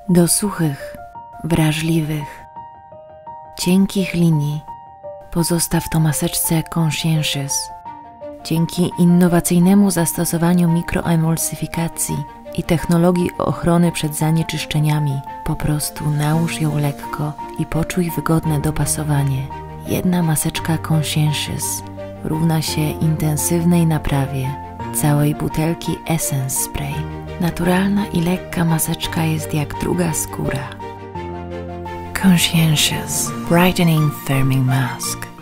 Do suchych, wrażliwych, cienkich linii pozostaw to maseczce Conscientious. Dzięki innowacyjnemu zastosowaniu mikroemulsyfikacji i technologii ochrony przed zanieczyszczeniami po prostu nałóż ją lekko i poczuj wygodne dopasowanie. Jedna maseczka Conscientious równa się intensywnej naprawie całej butelki Essence Spray. Naturalna i lekka maseczka jest jak druga skóra. Conscientious Brightening Firming Mask.